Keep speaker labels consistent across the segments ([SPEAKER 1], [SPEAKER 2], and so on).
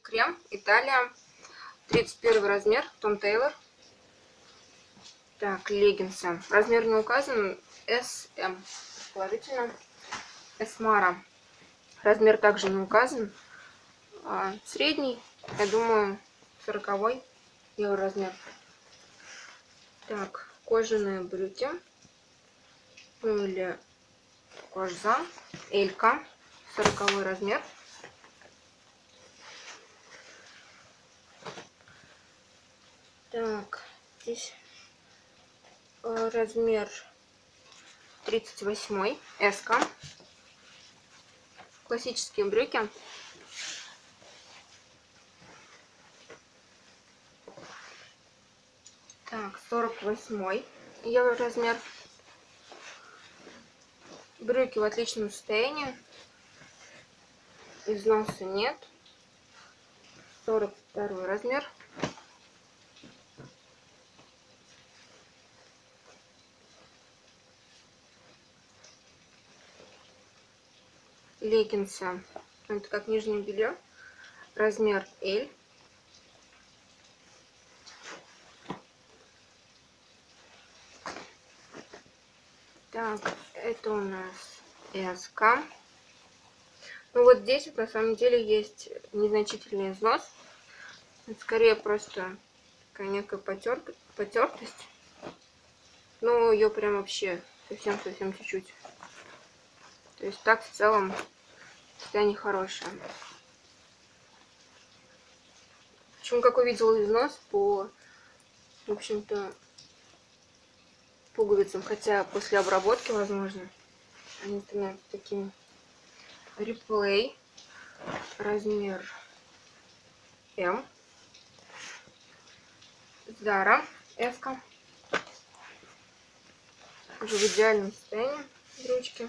[SPEAKER 1] крем, Италия, 31 размер, Том Тейлор. Так, леггинсы. Размер не указан, SM, положительно. Эсмара. Размер также не указан. Средний, я думаю, 40 евро размер. Так, кожаные брюки. Ну или кожза. Элька, 40 размер. Так, здесь размер 38, эска. Классические брюки. Так, 48 евро размер. Брюки в отличном состоянии. Износа нет. 42 размер. Леггинсы. Это как нижнее белье. Размер L. Так, это у нас СК. Ну вот здесь вот на самом деле есть незначительный износ. Это скорее просто такая некая потертость. Но ее прям вообще совсем чуть-чуть. То есть так в целом состояние хорошее. Почему как увидела износ по, в общем-то, пуговицам, хотя после обработки, возможно, они становятся такими. Реплей, размер М. Зара, эска. Уже в идеальном состоянии брючки.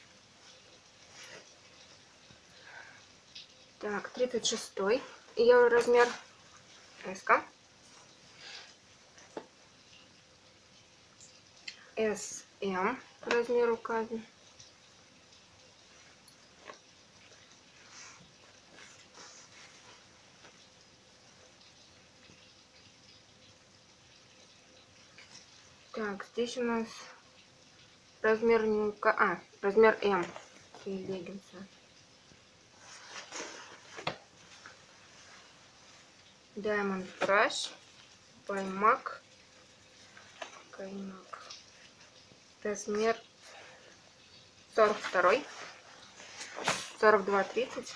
[SPEAKER 1] Так, 36 евро размер, эска. СМ размер указан. Так, здесь у нас размер не указан. Размер М. И леггинсы. Diamond Brush. Баймак. Каймак. Размер 42. 42-30.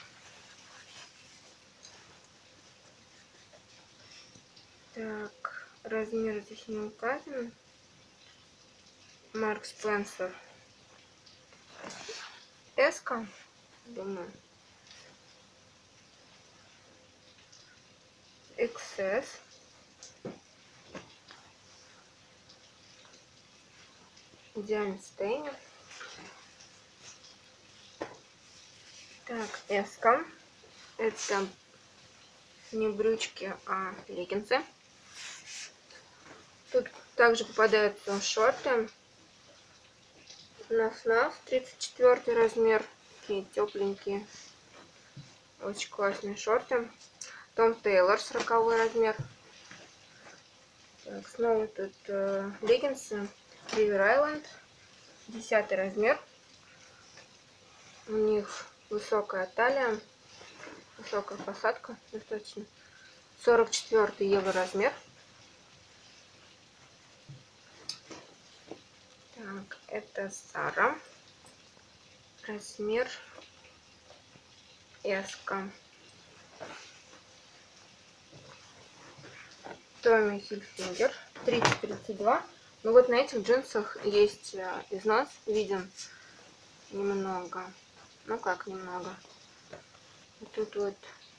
[SPEAKER 1] Так, размер здесь не указан. Марк Спенсер. Эска, думаю. XS. Идеальное состояние. Так, эска. Это не брючки, а леггинсы. Тут также попадаются шорты. Наф-наф, 34 размер. Такие тепленькие. Очень классные шорты. Том Тейлор, 40 размер. Так, снова тут леггинсы. River Island, 10 размер. У них высокая талия, высокая посадка достаточно. 44 евро размер. Так, это Сара. Размер эска. Томми Хильфингер, 30-32. Ну вот на этих джинсах есть износ, виден немного. Ну как немного. Вот тут вот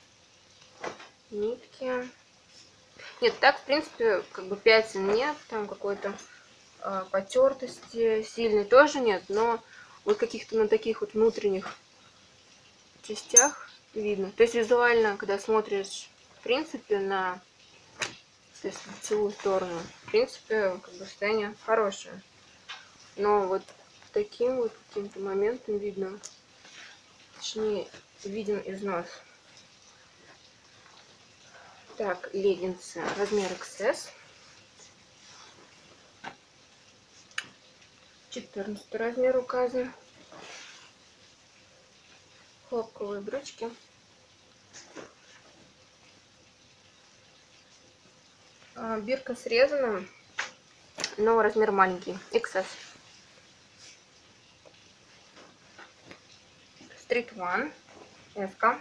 [SPEAKER 1] нитки. Нет, так в принципе как бы пятен нет, там какой-то потертости сильной тоже нет, но вот каких-то на таких вот внутренних частях видно. То есть визуально, когда смотришь в принципе на лицевую сторону, в принципе как бы состояние хорошее. Но вот таким вот каким-то моментом видно, точнее виден износ. Так, леггинсы размер XS. 14 размер указан. Хлопковые брючки. Бирка срезана, но размер маленький, XS. Street One, S-ка.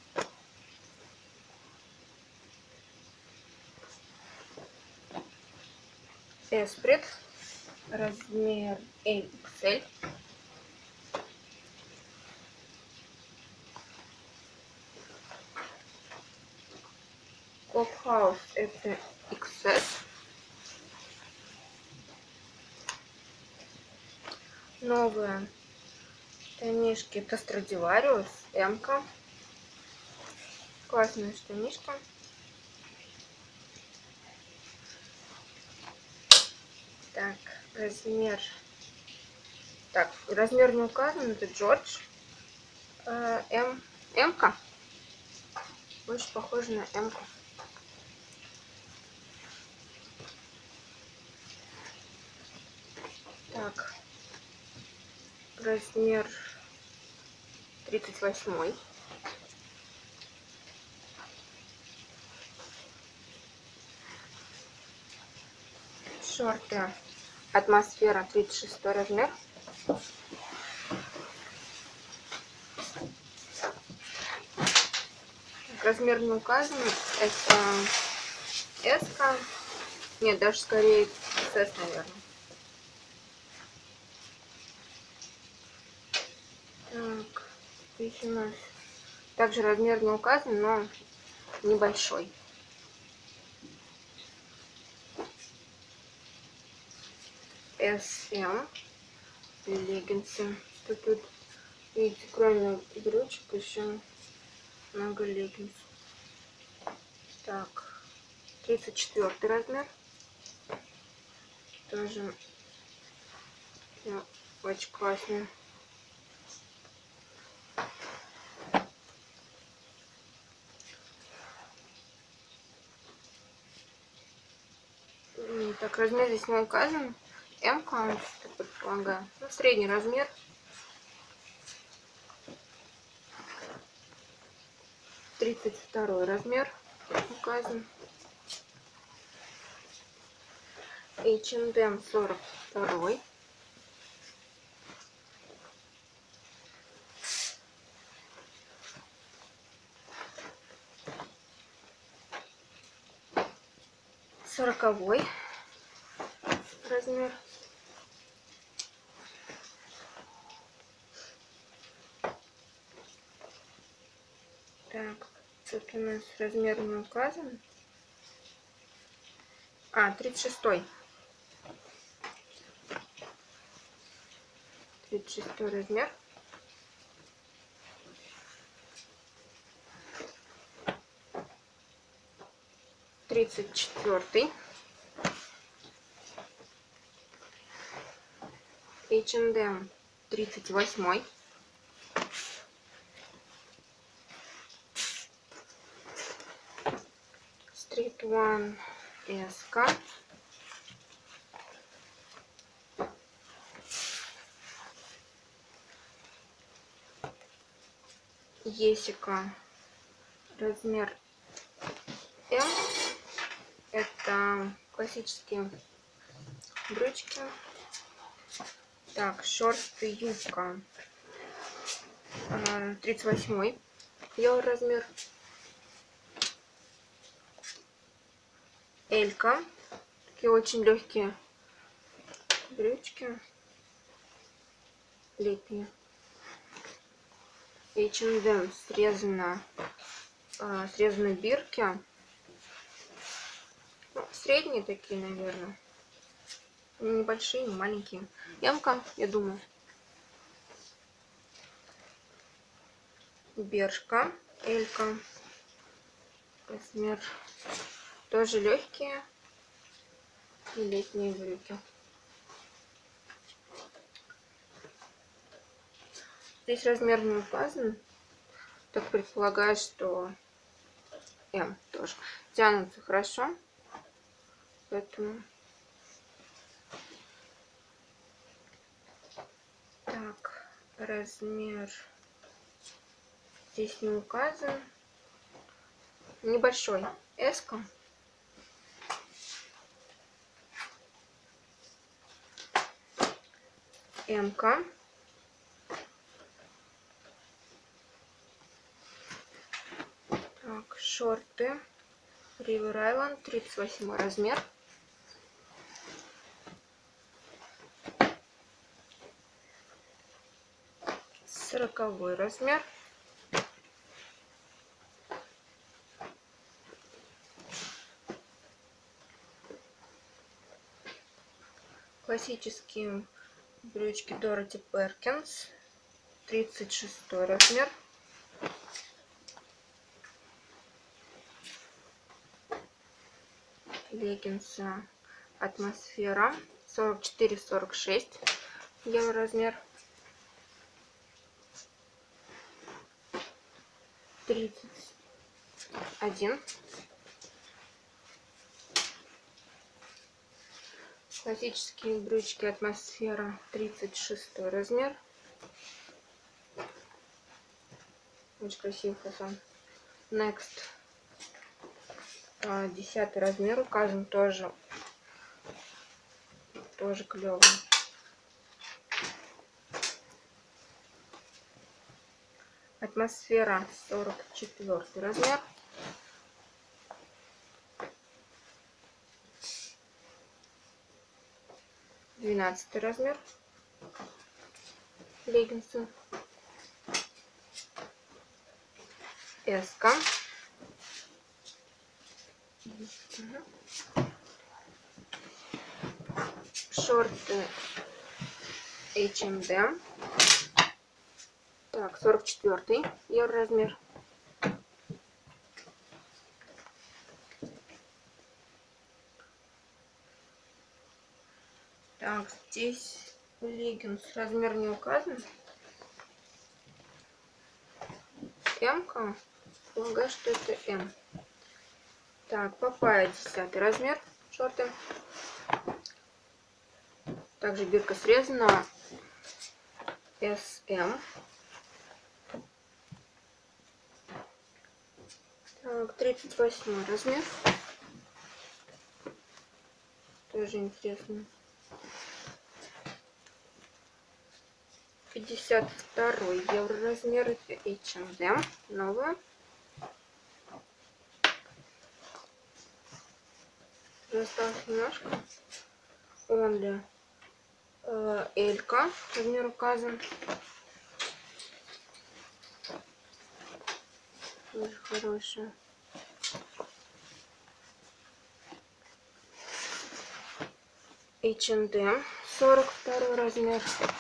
[SPEAKER 1] Эсприт, размер XL. Клубхаус это XS. Новые штанишки это Stradivarius, M-ка. Классная штанишка. Так, размер. Так, размер не указан, это Джордж. М-ка. Больше похоже на М-ку. Так, размер 38. Шорты Атмосфера 36 размер. Размер не указан. Это S-ка. Нет, даже скорее XS, наверное. Так, здесь у нас также размер не указан, но небольшой. SM леггинсы. Тут, видите, кроме брючек еще много леггинсов. Так, 34 размер. Тоже очень классный. Так, размер здесь не указан. М-ка, так предполагаю. Ну, средний размер. Тридцать второй размер указан. H&M 42. Сороковой размер. Так, тут у нас размер не указан. 36. 36 размер. Тридцать четвертый. H&M 38. Street One S-ка. Есика размер М. Это классические брючки. Так, шорты юбка 38 ее размер. Элька. Такие очень легкие брючки. Летние. H&M срезаны бирки. Ну, средние такие, наверное. Небольшие, не маленькие. М-ка, я думаю. Бершка, Элька. Размер тоже легкие. И летние брюки. Здесь размер не указан. Так предполагаю, что М тоже. Тянутся хорошо. Поэтому... Так, размер здесь не указан. Небольшой. S-ка. М-ка. Так, шорты. River Island, 38 размер. Сороковой размер. Классические брючки Dorothy Perkins, 36 размер. Леггинсы Атмосфера, 44-46 евро размер. 31. Классические брючки Атмосфера, 36 размер. Очень красивый фасон. Next. 10 размер указан, тоже клевый. Атмосфера, 44 размер. Двенадцатый размер. Леггинсы. S-ка. Шорты H&M. Так, 44 евро размер. Так, здесь леггинс размер не указан. М-ка. Полагаю, что это М. Так, Папайя, 10 размер. Шорты. Также бирка срезана. SM. Так, 38 размер. Тоже интересно. 52 евро размер. Это H&M. Новая. Осталось немножко. Only. Элька. Размер указан. Тоже хорошая. H&M. 42 размер.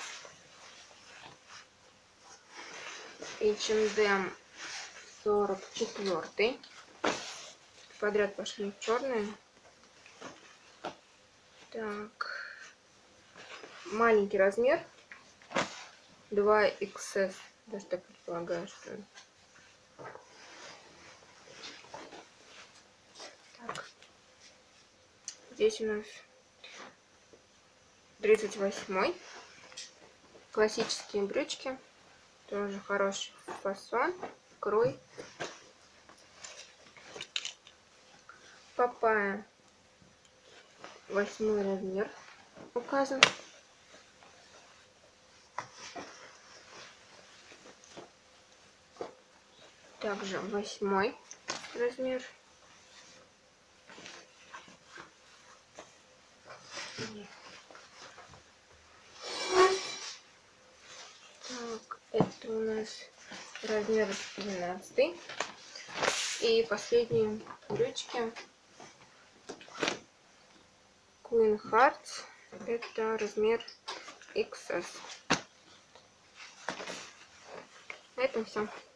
[SPEAKER 1] H&M 44. Подряд пошли черные. Так. Маленький размер. 2XS. Даже так предполагаю, что... Так. Здесь у нас 38. Классические брючки. Тоже хороший фасон. Крой. Папайя. 8 размер указан. Также 8 размер. Так, это у нас размер 12. И последние брючки Queen Hearts. Это размер XS. На этом все.